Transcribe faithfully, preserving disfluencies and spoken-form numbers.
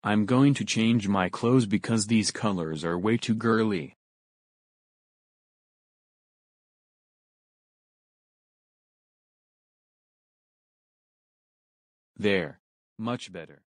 I'm going to change my clothes because these colors are way too girly. There. Much better.